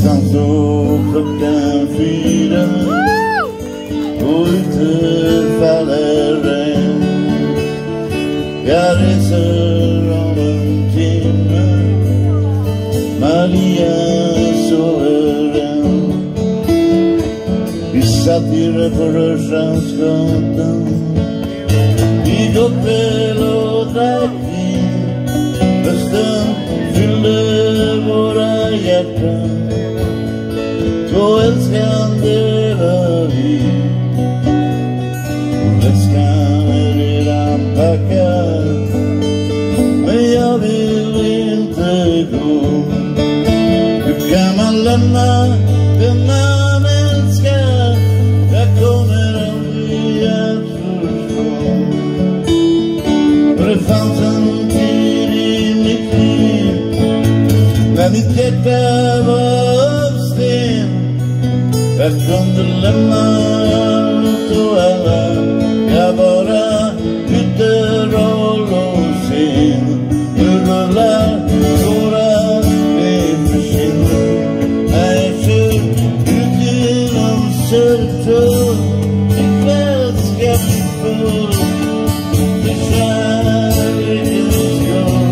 Någonstans så klockan 4 och ute faller regn. Jag reser om en timme, Maria sover än. Vi satt på Rörstrandsgatan i går kväll och drack vin. Hösten fyllde våra hjärtan, så älskande var vi. Väskan är redan packad, men jag vill inte gå. Hur kan man lämna den man älskar? Jag kommer aldrig att förstå. För det fanns en tid i mitt liv när mitt hjärta var av sten. Jag kunde lämna allt och alla, jag bara bytte roll och scen. Nu rullar våra med försvinner när jag kör ut genom Södertörn. Ikväll ska jag bli full i kärlekens skål.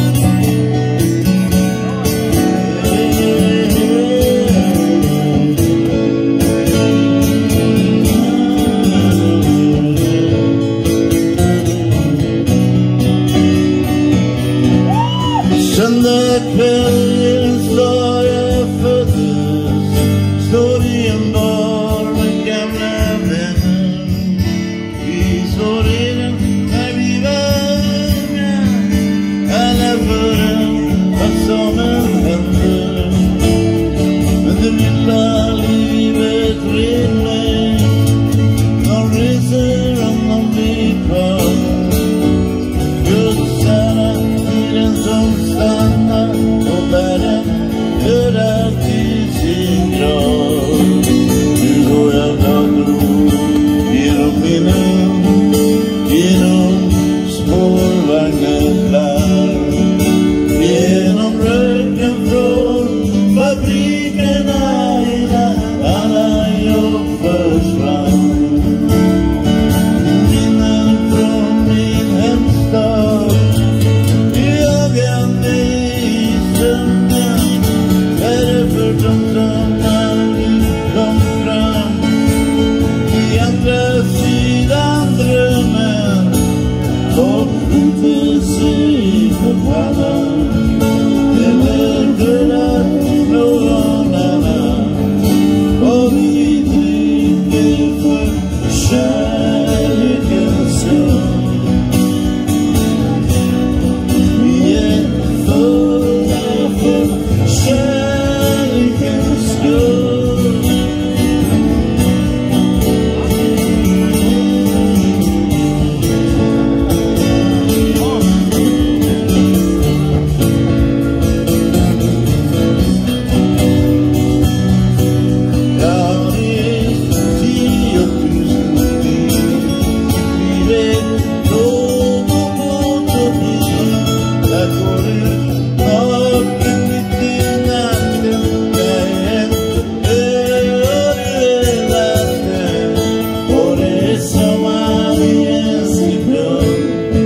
Söndag kvällens dag jag föddes, står i en bar med gamla vänner. Vi står i den när vi var unga, alla förrän vad som än hände. Men det lilla livet rinner, någon reser om någon blir kvar. Guds ära i den som stannar och bära döda till sin grav. Nu går jag dagro genom minnen, genom spårvagnens larm, genom röken från fabrikerna innan alla jobb försvann. Minnen från min hemstad jagar mig i sömnen, därför de som aldrig kom fram. I andra sidan drömmen och inte sig för pannan, eller döda någon annan. Och vi dricker för kärlekens skull. Vi är fulla för kärlekens skull.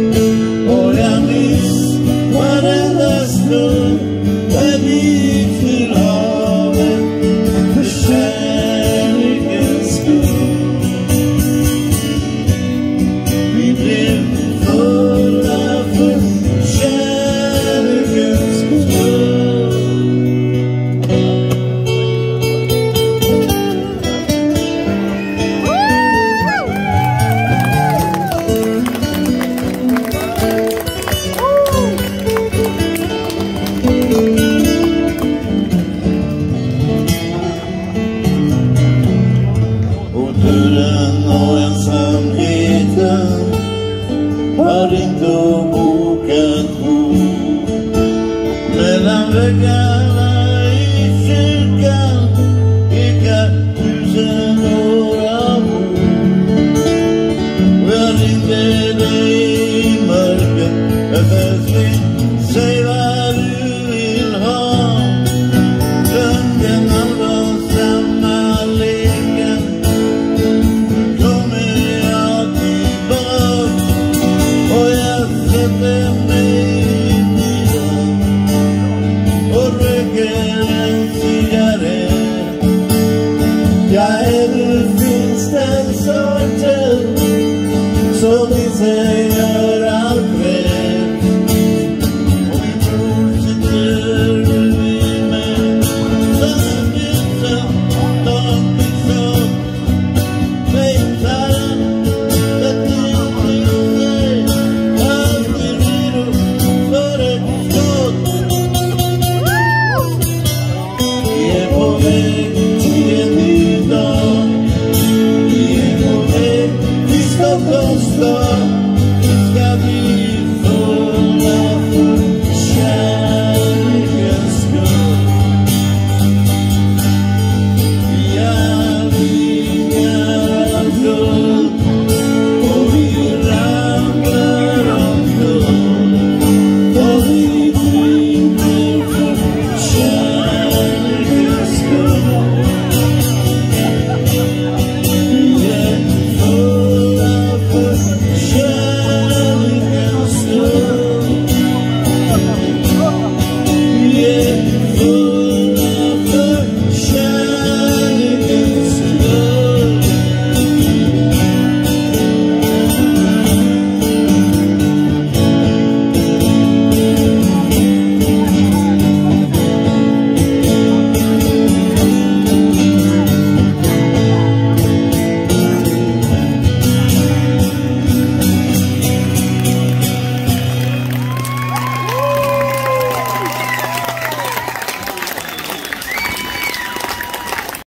Varenda stund där vi